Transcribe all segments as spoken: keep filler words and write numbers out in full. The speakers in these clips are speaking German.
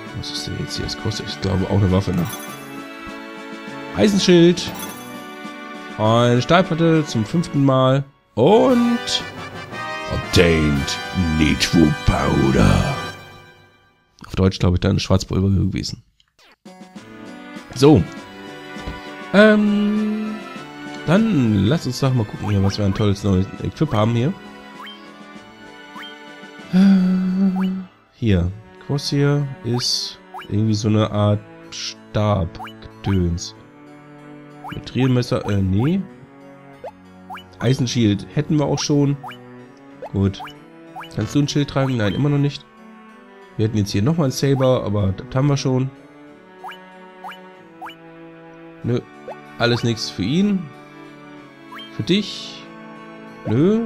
Was ist denn jetzt hier? Das kostet, ich glaube, auch eine Waffe, ne? Eisenschild. Eine Stahlplatte zum fünften Mal. Und... Obtained Nitro Powder. Auf Deutsch, glaube ich, da eine Schwarzpulver gewesen. So. Ähm... Dann lass uns doch mal gucken hier, was wir ein tolles neues Equip haben hier. Hier. Was hier ist irgendwie so eine Art Stab-Gedöns. Metrilmesser, äh, nee. Eisenschild hätten wir auch schon. Gut. Kannst du ein Schild tragen? Nein, immer noch nicht. Wir hätten jetzt hier nochmal ein Saber, aber das haben wir schon. Nö. Alles nichts für ihn. Für dich. Nö.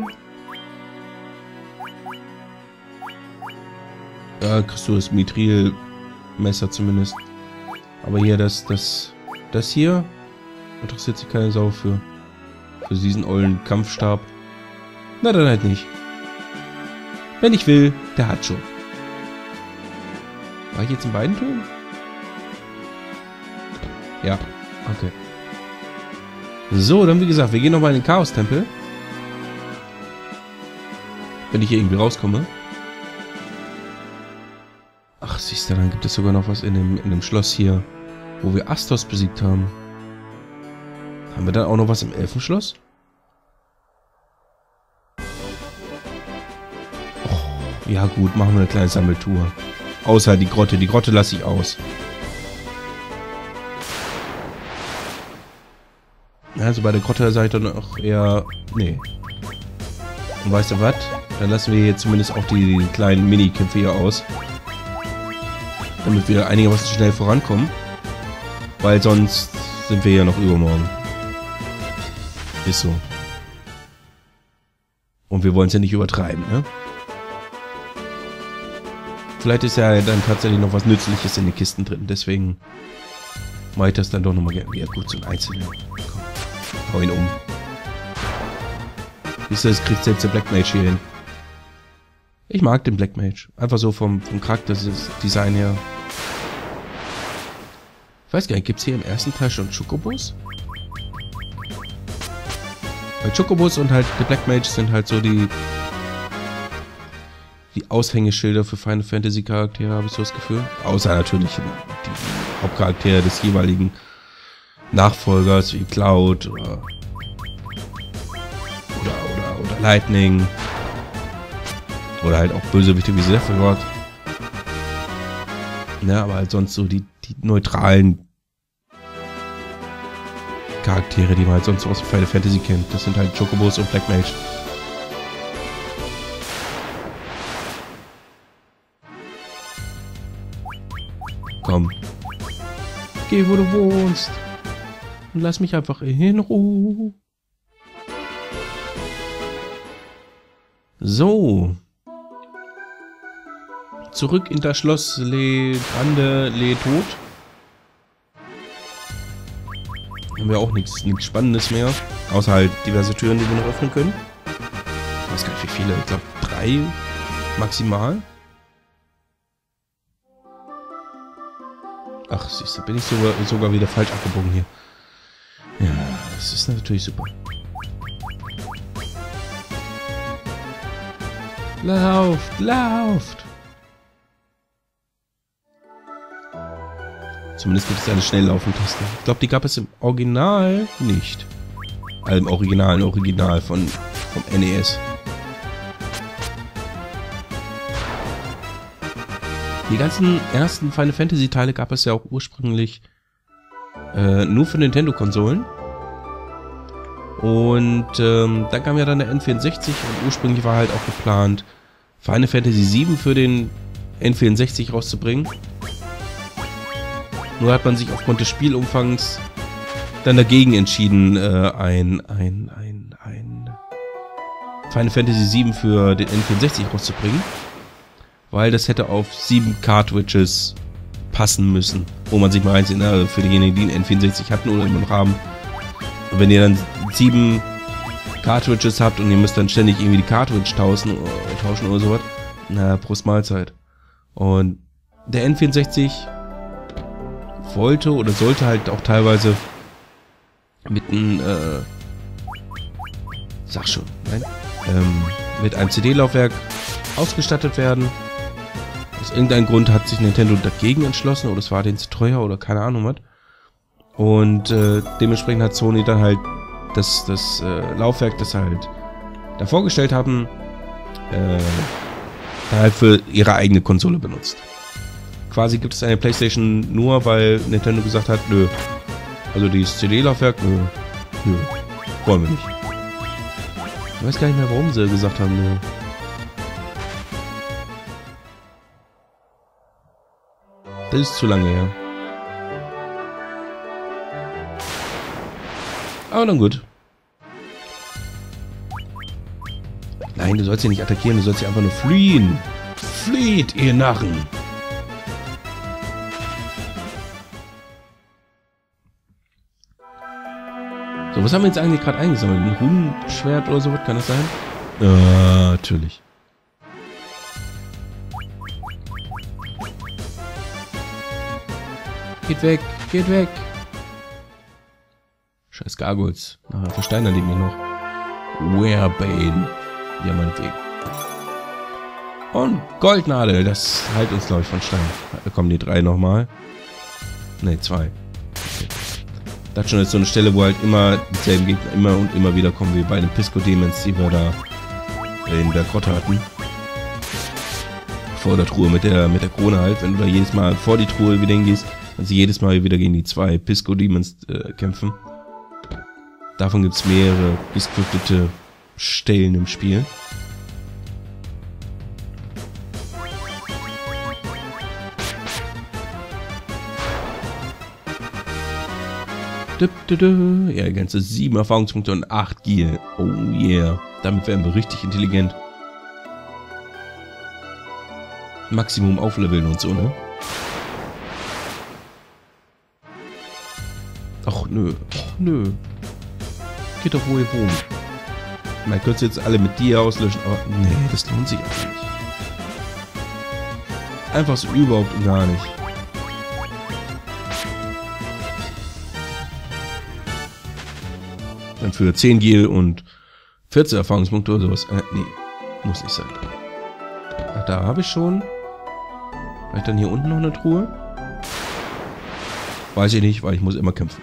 Ja, kriegst du das Mithril-Messer zumindest. Aber hier, das, das, das hier interessiert sich keine Sau für. Für diesen ollen Kampfstab. Na, dann halt nicht. Wenn ich will, der hat schon. War ich jetzt in beiden Türen? Ja, okay. So, dann wie gesagt, wir gehen nochmal in den Chaos-Tempel. Wenn ich hier irgendwie rauskomme. Ach, siehst du, dann gibt es sogar noch was in dem, in dem Schloss hier, wo wir Astos besiegt haben. Haben wir dann auch noch was im Elfenschloss? Oh, ja gut, machen wir eine kleine Sammeltour. Außer die Grotte. Die Grotte lasse ich aus. Also bei der Grotte seid ihr noch eher... Nee. Und weißt du was? Dann lassen wir hier zumindest auch die, die kleinen Minikämpfe hier aus. Damit wir einigermaßen schnell vorankommen. Weil sonst sind wir ja noch übermorgen. Ist so. Und wir wollen es ja nicht übertreiben, ne? Vielleicht ist ja dann tatsächlich noch was Nützliches in den Kisten drin. Deswegen mache ich das dann doch nochmal gerne. Ja gut, so ein Einzelner. Komm, hau ihn um. Siehst du, das kriegt selbst der Black Mage hier hin. Ich mag den Black Mage. Einfach so vom, vom Charakterdesign her. Ich weiß gar nicht, gibt es hier im ersten Teil schon Chocobos? Weil Chocobos und halt der Black Mage sind halt so die die Aushängeschilder für Final Fantasy Charaktere, habe ich so das Gefühl. Außer natürlich die Hauptcharaktere des jeweiligen Nachfolgers wie Cloud oder oder, oder, oder Lightning. Oder halt auch Bösewichte wie Sephiroth. Ja, aber halt sonst so die, die neutralen Charaktere, die man halt sonst aus Final Fantasy kennt. Das sind halt Chocobos und Black Mage. Komm. Geh, wo du wohnst. Und lass mich einfach in Ruhe. So. Zurück in das Schloss Le Brande Le Tod. Haben wir auch nichts nichts Spannendes mehr. Außer halt diverse Türen, die wir noch öffnen können. Ich weiß gar nicht wie viele. Ich glaube drei maximal. Ach, siehst du, bin ich sogar, sogar wieder falsch abgebogen hier. Ja, das ist natürlich super. Lauft, lauft! Zumindest gibt es eine Schnelllaufen-Taste. Ich glaube, die gab es im Original nicht. Also im originalen Original von vom N E S. Die ganzen ersten Final Fantasy Teile gab es ja auch ursprünglich äh, nur für Nintendo-Konsolen. Und ähm, dann kam ja dann der N vierundsechzig und ursprünglich war halt auch geplant, Final Fantasy sieben für den N vierundsechzig rauszubringen. Nur hat man sich aufgrund des Spielumfangs dann dagegen entschieden, äh, ein, ein, ein, ein Final Fantasy sieben für den N vierundsechzig rauszubringen. Weil das hätte auf sieben Cartridges passen müssen, wo man sich mal reinzieht, also für diejenigen, die einen N vierundsechzig hatten oder immer noch haben. Und wenn ihr dann sieben Cartridges habt und ihr müsst dann ständig irgendwie die Cartridge tauschen oder, tauschen oder sowas, na, Prost Mahlzeit. Und der N vierundsechzig wollte oder sollte halt auch teilweise mit einem, äh, sag schon, nein, ähm, mit einem C D-Laufwerk ausgestattet werden. Aus irgendeinem Grund hat sich Nintendo dagegen entschlossen, oder es war denen zu teuer oder keine Ahnung was. Und äh, dementsprechend hat Sony dann halt das, das äh, Laufwerk, das halt da vorgestellt haben, äh, dann halt für ihre eigene Konsole benutzt. Quasi gibt es eine PlayStation nur, weil Nintendo gesagt hat, nö. Also dieses C D-Laufwerk, nö. Nö. Wollen wir nicht. Ich weiß gar nicht mehr, warum sie gesagt haben, nö. Das ist zu lange her. Aber dann gut. Nein, du sollst sie nicht attackieren, du sollst sie einfach nur fliehen. Flieht, ihr Narren. So, was haben wir jetzt eigentlich gerade eingesammelt? Ein Runenschwert oder so, was kann das sein? Ja, natürlich. Geht weg, geht weg. Scheiß Gargoyles. Nachher versteinern die mich noch. Werebane. Ja, meinetwegen. Und Goldnadel. Das heilt uns, glaube ich, von Stein. Da kommen die drei nochmal. Ne, zwei. Okay. Das schon ist so eine Stelle, wo halt immer dieselben Gegner immer und immer wieder kommen, wie bei den Pisco Demons, die wir da in der Grotte hatten. Vor der Truhe mit der mit der Krone halt. Wenn du da jedes Mal vor die Truhe wieder hingehst, dann sie jedes Mal wieder gegen die zwei Pisco Demons äh, kämpfen. Davon gibt es mehrere gescriptete Stellen im Spiel. Ja, ganze sieben Erfahrungspunkte und acht Gil. Oh yeah. Damit werden wir richtig intelligent. Maximum aufleveln und so, ne? Ach nö. Ach nö. Geht doch, wo ihr wohnt. Man könnte jetzt alle mit dir auslöschen, aber nee, das lohnt sich auch nicht. Einfach so überhaupt und gar nicht. Dann für zehn Gil und vierzehn Erfahrungspunkte oder sowas. Äh, nee, muss nicht sein. Ach, da habe ich schon. Vielleicht dann hier unten noch eine Truhe? Weiß ich nicht, weil ich muss immer kämpfen.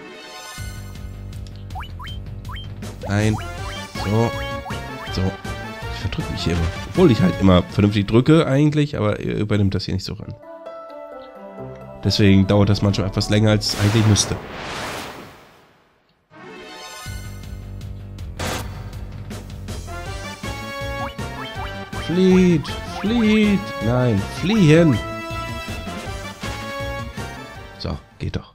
Ein. So. So. Ich verdrücke mich hier immer. Obwohl ich halt immer vernünftig drücke eigentlich, aber ihr übernimmt das hier nicht so ran. Deswegen dauert das manchmal etwas länger, als es eigentlich müsste. Flieht! Flieht! Nein, fliehen! So, geht doch.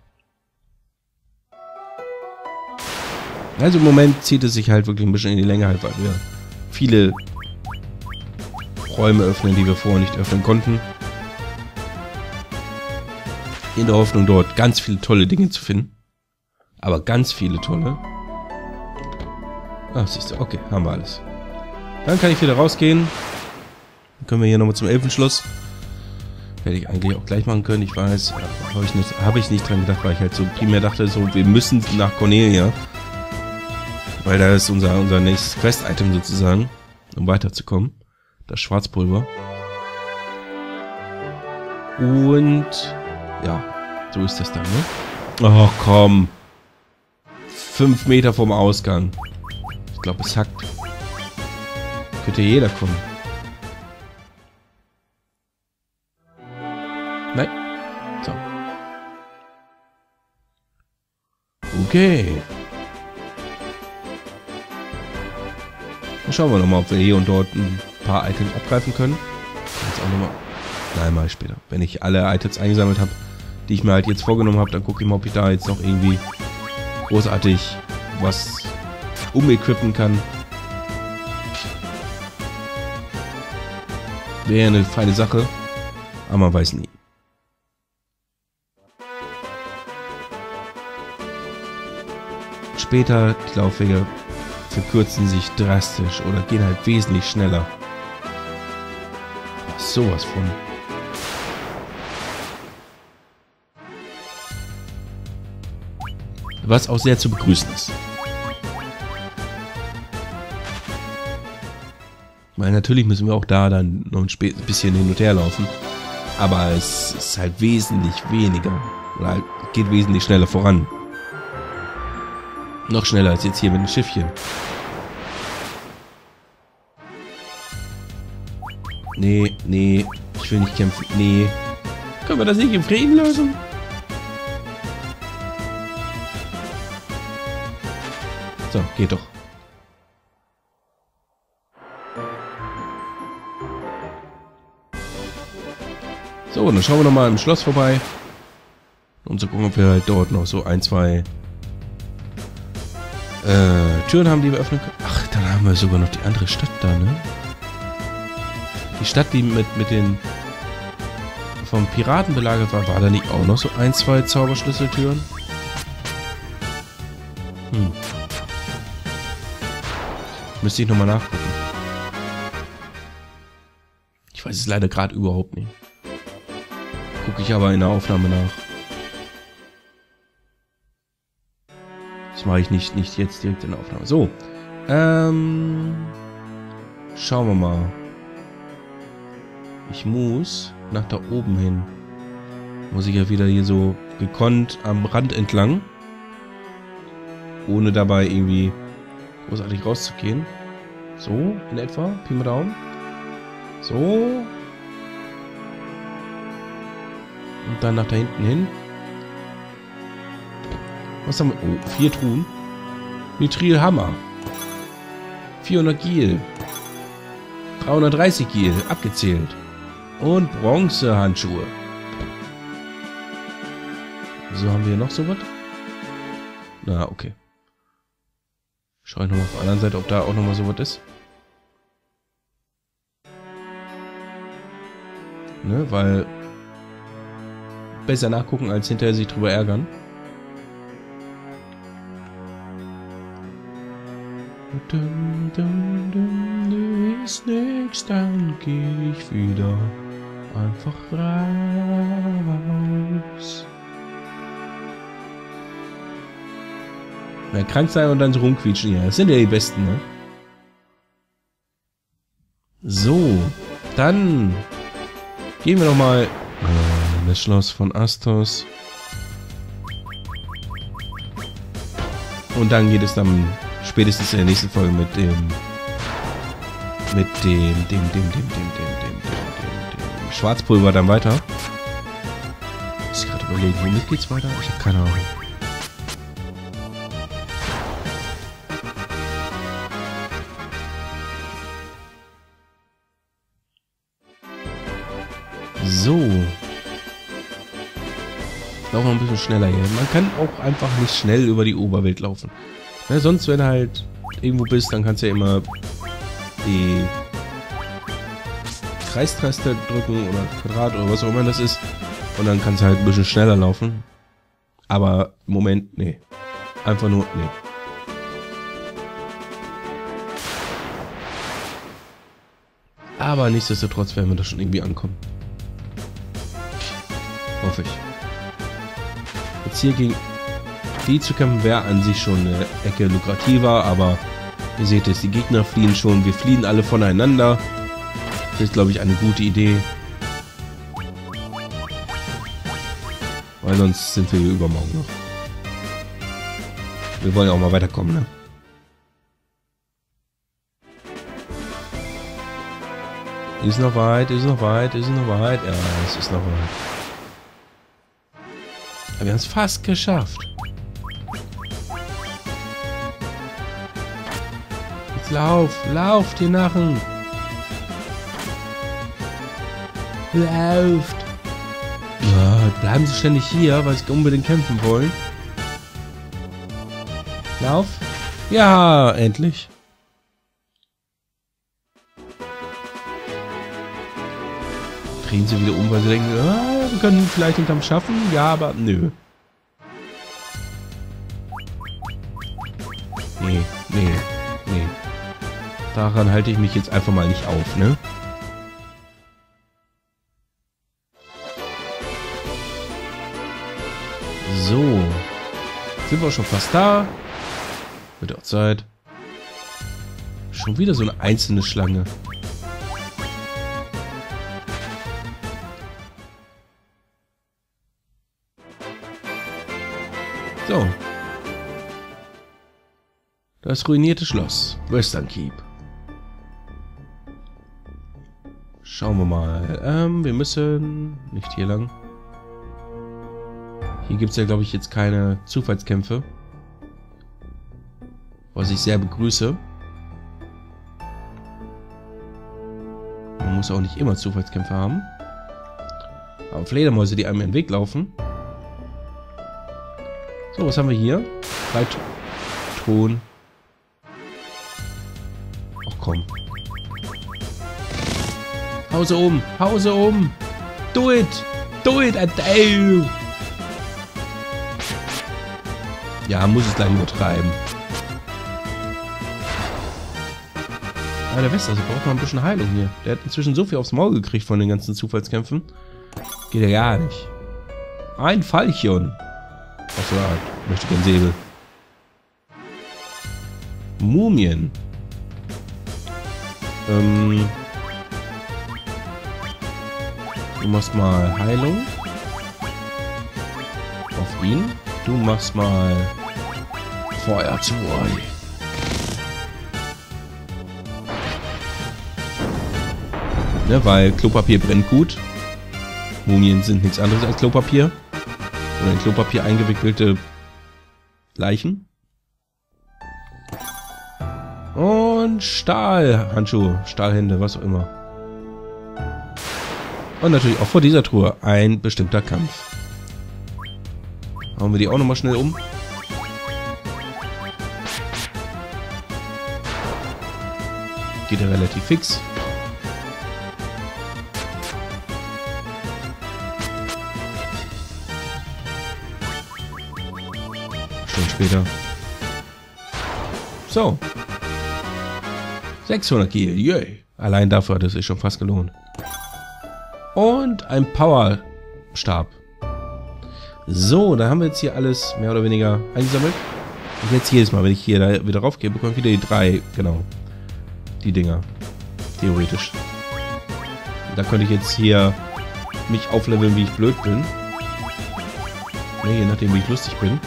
Also im Moment zieht es sich halt wirklich ein bisschen in die Länge halt, weil wir viele Räume öffnen, die wir vorher nicht öffnen konnten. In der Hoffnung, dort ganz viele tolle Dinge zu finden. Aber ganz viele tolle. Ach, siehst du, okay, haben wir alles. Dann kann ich wieder rausgehen. Dann können wir hier nochmal zum Elfenschloss. Hätte ich eigentlich auch gleich machen können, ich weiß. Habe ich, nicht, hab ich nicht dran gedacht, weil ich halt so primär dachte, so, wir müssen nach Cornelia. Weil da ist unser, unser nächstes Quest-Item sozusagen, um weiterzukommen. Das Schwarzpulver. Und ja, so ist das dann, ne? Oh, komm. Fünf Meter vom Ausgang. Ich glaube, es hackt. Könnte jeder kommen. Nein. So. Okay. Dann schauen wir nochmal, ob wir hier und dort ein paar Items abgreifen können. Jetzt auch nochmal. Nein, mal später. Wenn ich alle Items eingesammelt habe, die ich mir halt jetzt vorgenommen habe, dann gucke ich mal, ob ich da jetzt noch irgendwie großartig was umequippen kann. Wäre eine feine Sache, aber man weiß nie. Später, die Laufwege verkürzen sich drastisch oder gehen halt wesentlich schneller. Ach, sowas von. Was auch sehr zu begrüßen ist. Weil natürlich müssen wir auch da dann noch ein bisschen hin und her laufen. Aber es ist halt wesentlich weniger. Oder halt geht wesentlich schneller voran. Noch schneller als jetzt hier mit dem Schiffchen. Nee, nee. Ich will nicht kämpfen. Nee. Können wir das nicht im Frieden lösen? So, geht doch. So, dann schauen wir nochmal im Schloss vorbei. Um zu gucken, ob wir halt dort noch so ein, zwei äh, Türen haben, die wir öffnen können. Ach, dann haben wir sogar noch die andere Stadt da, ne? Die Stadt, die mit, mit den vom Piraten belagert war, war da nicht auch noch so ein, zwei Zauberschlüsseltüren? Hm. Müsste ich nochmal nachgucken. Ich weiß es leider gerade überhaupt nicht. Gucke ich aber in der Aufnahme nach. Das mache ich nicht, nicht jetzt direkt in der Aufnahme. So. Ähm. Schauen wir mal. Ich muss nach da oben hin. Muss ich ja wieder hier so gekonnt am Rand entlang. Ohne dabei irgendwie großartig rauszugehen. So, in etwa. Pi mal Daumen. So. Und dann nach da hinten hin. Was haben wir? Oh, vier Truhen. Mithril-Hammer. vierhundert Gil. dreihundertdreißig Gil. Abgezählt. Und Bronzehandschuhe. So, haben wir hier noch so was? Na, okay. Schau ich nochmal auf der anderen Seite, ob da auch nochmal so was ist. Ne, weil besser nachgucken, als hinterher sich drüber ärgern. Dum, dum, dum, ist nix, dann geh ich wieder einfach raus. Ja, krank sein und dann so rumquietschen, ja. Das sind ja die Besten, ne? So, dann gehen wir noch mal in das Schloss von Astos. Und dann geht es dann spätestens in der nächsten Folge mit dem mit dem dem dem dem dem dem dem dem dem Schwarzpulver dann weiter. Muss ich gerade überlegen, womit geht's weiter? Ich habe keine Ahnung. So. Laufen wir ein bisschen schneller hier. Man kann auch einfach nicht schnell über die Oberwelt laufen. Ja, sonst, wenn du halt irgendwo bist, dann kannst du ja immer die Kreistaste drücken oder Quadrat oder was auch immer das ist. Und dann kannst du halt ein bisschen schneller laufen. Aber im Moment, nee. Einfach nur, nee. Aber nichtsdestotrotz werden wir da schon irgendwie ankommen. Hoffe ich. Jetzt hier gegen die zu kämpfen wäre an sich schon eine Ecke lukrativer, aber ihr seht es, die Gegner fliehen schon. Wir fliehen alle voneinander. Das ist, glaube ich, eine gute Idee. Weil sonst sind wir übermorgen noch. Wir wollen ja auch mal weiterkommen, ne? Ist noch weit, ist noch weit, ist noch weit. Ja, es ist noch weit. Aber wir haben es fast geschafft. Jetzt lauf, lauf, die Narren. Lauft. Ja, bleiben sie ständig hier, weil sie unbedingt kämpfen wollen. Lauf. Ja, endlich. Drehen sie wieder um, weil sie denken, ah, wir können vielleicht den Kampf schaffen. Ja, aber nö. Nee, nee, nee. Daran halte ich mich jetzt einfach mal nicht auf, ne? So. Sind wir auch schon fast da. Wird auch Zeit. Schon wieder so eine einzelne Schlange. So. Das ruinierte Schloss. Western Keep. Schauen wir mal. Ähm, wir müssen nicht hier lang. Hier gibt es ja, glaube ich, jetzt keine Zufallskämpfe. Was ich sehr begrüße. Man muss auch nicht immer Zufallskämpfe haben. Aber Fledermäuse, die einem in den Weg laufen. So, was haben wir hier? Drei Ton. Ach komm. Hause um! Hause um! Do it! Do it, I dare you! Ja, muss es gleich übertreiben. Aber der Wester, also braucht man ein bisschen Heilung hier. Der hat inzwischen so viel aufs Maul gekriegt von den ganzen Zufallskämpfen. Geht ja gar nicht. Ein Falchion. Achso, ich möchte keinen Säbel. Mumien. Ähm... Du machst mal Heilung. Auf ihn. Du machst mal Feuer zu euch. Ne, weil Klopapier brennt gut. Mumien sind nichts anderes als Klopapier. Oder in Klopapier eingewickelte Leichen. Und Stahlhandschuhe, Stahlhände, was auch immer. Und natürlich auch vor dieser Truhe ein bestimmter Kampf. Hauen wir die auch nochmal schnell um. Geht ja relativ fix. Stunden später. So. sechshundert Kiel, yay. Allein dafür hat es sich schon fast gelohnt. Und ein Powerstab. So, da haben wir jetzt hier alles mehr oder weniger eingesammelt. Und jetzt jedes Mal, wenn ich hier da wieder raufgehe, bekomme ich wieder die drei, genau, die Dinger. Theoretisch. Da könnte ich jetzt hier mich aufleveln, wie ich blöd bin. Ne, je nachdem, wie ich lustig bin.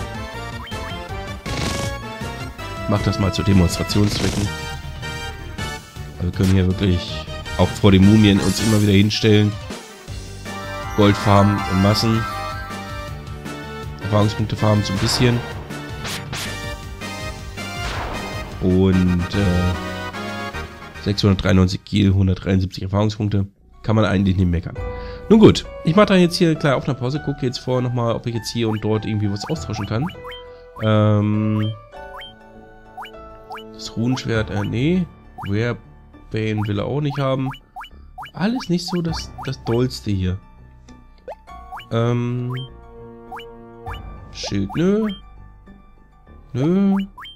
Mach das mal zu Demonstrationszwecken. Also wir können hier wirklich auch vor den Mumien uns immer wieder hinstellen. Gold farmen in Massen. Erfahrungspunkte farmen so ein bisschen. Und äh, sechshundertdreiundneunzig Kiel, hundertdreiundsiebzig Erfahrungspunkte. Kann man eigentlich nicht meckern. Nun gut, ich mache da jetzt hier eine kleine Aufnahmepause. Gucke jetzt vor nochmal, ob ich jetzt hier und dort irgendwie was austauschen kann. Ähm, das Runenschwert, äh, nee. Werbane will er auch nicht haben. Alles nicht so das, das Dollste hier. Ähm... Schild, nö. Nö.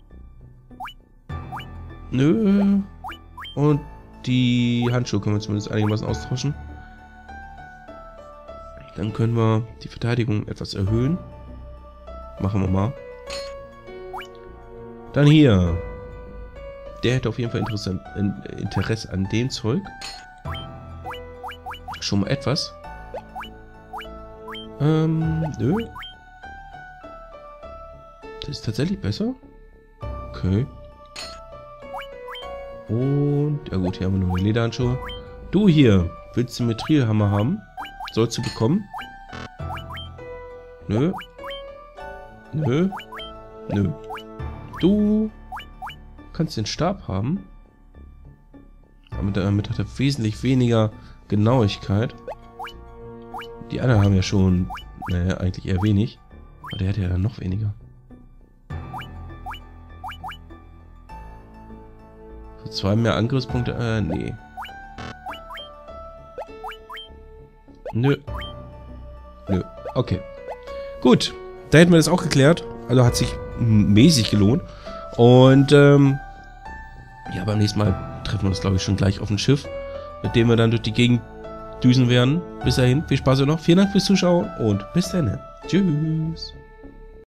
Nö. Und die Handschuhe können wir zumindest einigermaßen austauschen. Dann können wir die Verteidigung etwas erhöhen. Machen wir mal. Dann hier. Der hätte auf jeden Fall interessant, Interesse an dem Zeug. Schon mal etwas. Ähm, nö. Das ist tatsächlich besser. Okay. Und, ja gut, hier haben wir nur eine Lederhandschuhe. Du hier, willst du Mitrilhammer haben? Sollst du bekommen? Nö. Nö. Nö. Du kannst den Stab haben. Aber damit hat er wesentlich weniger Genauigkeit. Die anderen haben ja schon, naja, eigentlich eher wenig. Aber der hat ja dann noch weniger. Für zwei mehr Angriffspunkte, äh, nee. Nö. Nö. Okay. Gut. Da hätten wir das auch geklärt. Also hat sich mäßig gelohnt. Und, ähm, ja, beim nächsten Mal treffen wir uns, glaube ich, schon gleich auf dem Schiff, mit dem wir dann durch die Gegend düsen werden. Bis dahin, viel Spaß noch. Vielen Dank fürs Zuschauen und bis dann. Tschüss.